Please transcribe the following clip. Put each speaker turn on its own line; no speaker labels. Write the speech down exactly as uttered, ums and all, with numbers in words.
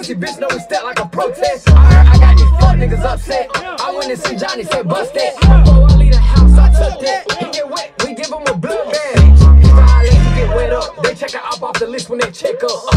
pussy bitch know we step like a protest. I heard I got these fuck niggas upset. I went and see Johnny, said bust that. Before I leave the house, I took that. He get wet, we give him a blood bag. He get wet up, they check her up off the list when they check up.